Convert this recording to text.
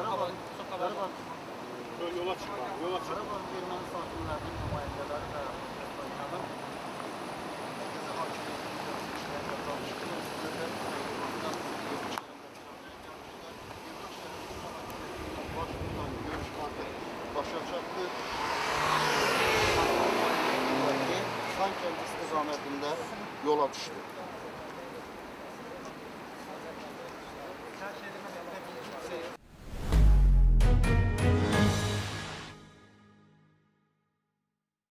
Yola çıkma, yola çıkma. Qarabağ Erməni sakinlərinin nümayəndələri və Azərbaycanın mərkəzi hakimiyyətinin işlərlə danışıqlar, görüş başa çatdı. Xankəndi istiqamətində yola düşdü.